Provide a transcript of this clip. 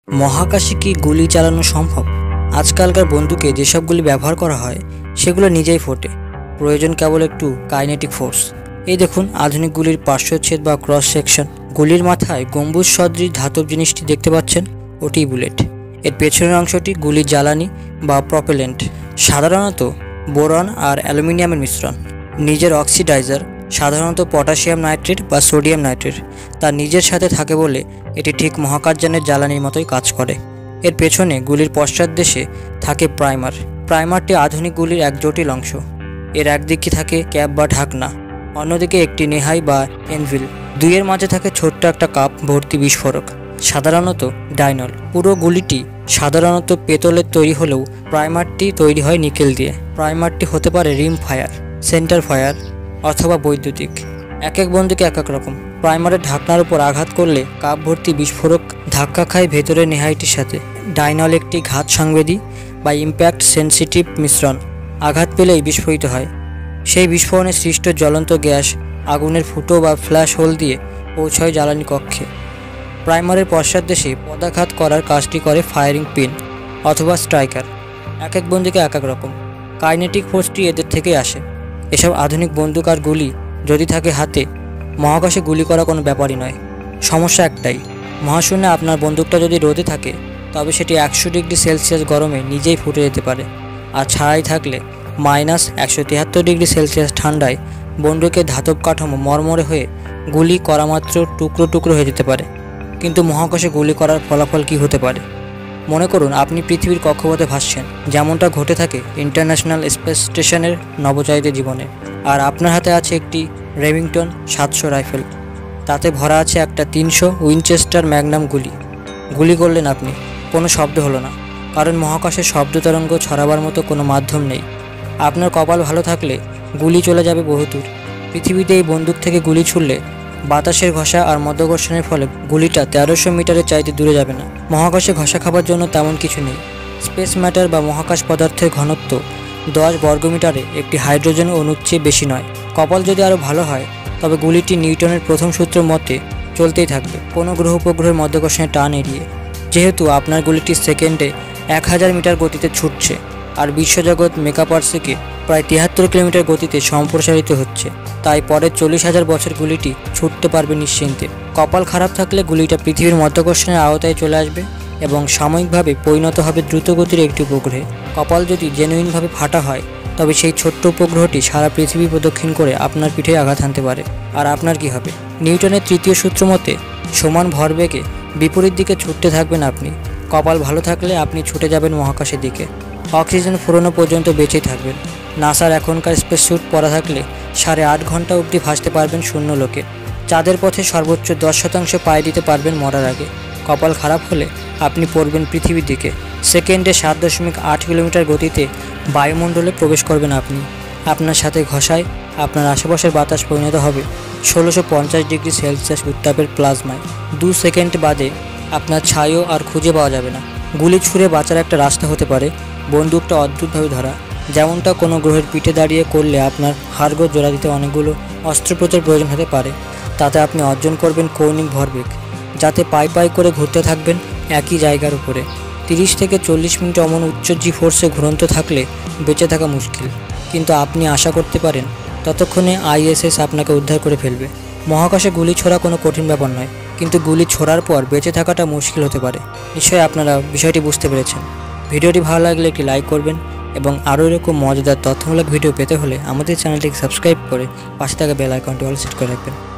মহাকাশে কি গুলি চালানো সম্ভব? আজকালকার বন্দুকে যেসব গুলি ব্যবহার করা হয় সেগুলো নিজেই ফোটে, প্রয়োজন কেবল একটু কাইনেটিক ফোর্স। এই দেখুন আধুনিক গুলির পার্শ্বচ্ছেদ বা ক্রস সেকশন। গুলির মাথায় গম্বুজ সদৃশ ধাতব জিনিসটি দেখতে পাচ্ছেন, ওটিই বুলেট। এর পেছনের অংশটি গুলির জ্বালানি বা প্রপেলেন্ট, সাধারণত বোরন আর অ্যালুমিনিয়ামের মিশ্রণ। নিজের অক্সিডাইজার, সাধারণত পটাশিয়াম নাইট্রেট বা সোডিয়াম নাইট্রেট, তার নিজের সাথে থাকে বলে এটি ঠিক মহাকাশযানের জ্বালানির মতোই কাজ করে। এর পেছনে গুলির পশ্চাৎদেশে থাকে প্রাইমার। প্রাইমারটি আধুনিক গুলির এক জটিল অংশ। এর একদিকে থাকে ক্যাপ বা ঢাকনা, অন্যদিকে একটি নেহাই বা এনভিল। দুইয়ের মাঝে থাকে ছোট্ট একটা কাপ ভর্তি বিস্ফোরক, সাধারণত ডাইনল। পুরো গুলিটি সাধারণত পেতলের তৈরি হলেও প্রাইমারটি তৈরি হয় নিকেল দিয়ে। প্রাইমারটি হতে পারে রিম ফায়ার, সেন্টার ফায়ার অথবা বৈদ্যুতিক। এক এক বন্দুকে এক এক রকম। প্রাইমারের ঢাকনার উপর আঘাত করলে কাপ ভর্তি বিস্ফোরক ধাক্কা খায় ভেতরের নেহাইটির সাথে। ডাইনল একটি ঘাত সংবেদী বা ইম্প্যাক্ট সেন্সিটিভ মিশ্রণ, আঘাত পেলেই বিস্ফোরিত হয়। সেই বিস্ফোরণে সৃষ্ট জ্বলন্ত গ্যাস আগুনের ফুটো বা ফ্ল্যাশ হোল দিয়ে পৌঁছয় জ্বালানি কক্ষে। প্রাইমারের পশ্চাৎদেশে পদাঘাত করার কাজটি করে ফায়ারিং পিন অথবা স্ট্রাইকার। এক এক বন্দুকে এক এক রকম। কাইনেটিক ফোর্সটি এদের থেকেই আসে। এসব আধুনিক বন্দুক আর গুলি যদি থাকে হাতে, মহাকাশে গুলি করা কোনো ব্যাপারই নয়। সমস্যা একটাই, মহাশূন্যে আপনার বন্দুকটা যদি রোদে থাকে তবে সেটি 100 ডিগ্রি সেলসিয়াস গরমে নিজেই ফুটে যেতে পারে, আর ছাড়াই থাকলে -173 ডিগ্রি সেলসিয়াস ঠান্ডায় বন্দুকের ধাতব কাঠামো মরমরে হয়ে গুলি করা মাত্র টুকরো টুকরো হয়ে যেতে পারে। কিন্তু মহাকাশে গুলি করার ফলাফল কি হতে পারে? মনে করুন আপনি পৃথিবীর কক্ষপথে ভাসছেন, যেমনটা ঘটে থাকে ইন্টারন্যাশনাল স্পেস স্টেশনের নবচারিত জীবনে, আর আপনার হাতে আছে একটি রেমিংটন 700 রাইফেল। তাতে ভরা আছে একটা 300 উইনচেস্টার ম্যাগনাম গুলি। গুলি করলেন আপনি, কোনো শব্দ হলো না, কারণ মহাকাশে শব্দ তরঙ্গ ছড়াবার মতো কোনো মাধ্যম নেই। আপনার কপাল ভালো থাকলে গুলি চলে যাবে বহুদূর। পৃথিবীতে এই বন্দুক থেকে গুলি ছুড়লে বাতাসের ঘষা আর মধ্যাকর্ষণের ফলে গুলিটা 1300 মিটারের চাইতে দূরে যাবে না। মহাকাশে ঘষা খাবার জন্য তেমন কিছু নেই। স্পেস ম্যাটার বা মহাকাশ পদার্থের ঘনত্ব 10 বর্গমিটারে একটি হাইড্রোজেন অণুর চেয়ে বেশি নয়। কপাল যদি আরও ভালো হয় তবে গুলিটি নিউটনের প্রথম সূত্রের মতে চলতেই থাকবে, কোনো গ্রহ উপগ্রহের মধ্যাকর্ষণের টান এড়িয়ে। যেহেতু আপনার গুলিটি সেকেন্ডে 1000 মিটার গতিতে ছুটছে আর বিশ্বজগৎ মেগাপার্সেকে প্রায় 73 কিলোমিটার গতিতে সম্প্রসারিত হচ্ছে, তাই পরের 40,000 বছর গুলিটি ছুটতে পারবে নিশ্চিন্তে। কপাল খারাপ থাকলে গুলিটা পৃথিবীর মধ্যাকর্ষণের আওতায় চলে আসবে এবং সাময়িকভাবে পরিণত হবে দ্রুতগতির একটি উপগ্রহে। কপাল যদি জেনুইনভাবে ফাটা হয় তবে সেই ছোট্ট উপগ্রহটি সারা পৃথিবী প্রদক্ষিণ করে আপনার পিঠে আঘাত হানতে পারে। আর আপনার কি হবে? নিউটনের তৃতীয় সূত্র মতে সমান ভরবেগে বিপরীত দিকে ছুটতে থাকবেন আপনি। কপাল ভালো থাকলে আপনি ছুটে যাবেন মহাকাশের দিকে, অক্সিজেন ফুরোনো পর্যন্ত বেঁচেই থাকবেন। নাসার এখনকার স্পেস স্যুট পরা থাকলে 8.5 ঘন্টা অবধি ভাসতে পারবেন শূন্য লোকে। চাঁদের পথে সর্বোচ্চ 10% পায়ে দিতে পারবেন মরার আগে। কপাল খারাপ হলে আপনি পড়বেন পৃথিবীর দিকে। সেকেন্ডে 7.8 কিলোমিটার গতিতে বায়ুমণ্ডলে প্রবেশ করবেন আপনি। আপনার সাথে ঘষায় আপনার আশেপাশের বাতাস পরিণত হবে 1650 ডিগ্রি সেলসিয়াস উত্তাপের প্লাজমায়। 2 সেকেন্ড বাদে আপনার ছাইও আর খুঁজে পাওয়া যাবে না। গুলি ছুঁড়ে বাঁচার একটা রাস্তা হতে পারে বন্দুকটা অদ্ভুতভাবে ধরা, যেমনটা কোনো গ্রহের পিঠে দাঁড়িয়ে করলে আপনার হাড়গোড় জোড়া দিতে অনেকগুলো অস্ত্রোপচার প্রয়োজন হতে পারে। তাতে আপনি অর্জন করবেন কৌণিক ভরবেগ, যাতে পাই পাই করে ঘুরতে থাকবেন একই জায়গার উপরে। 30 থেকে 40 মিনিট অমন উচ্চ জি ফোর্সে ঘুরন্ত থাকলে বেঁচে থাকা মুশকিল, কিন্তু আপনি আশা করতে পারেন ততক্ষণে ISS আপনাকে উদ্ধার করে ফেলবে। মহাকাশে গুলি ছোড়া কোনো কঠিন ব্যাপার নয়, কিন্তু গুলি ছোড়ার পর বেঁচে থাকাটা মুশকিল হতে পারে। নিশ্চয়ই আপনারা বিষয়টি বুঝতে পেরেছেন। ভিডিওটি ভালো লাগলে একটি লাইক করবেন এবং আরও এরকম মজাদার তথ্যমূলক ভিডিও পেতে হলে আমাদের চ্যানেলটিকে সাবস্ক্রাইব করে পাশে থাকা বেল আইকনটি অল সেট করে রাখবেন।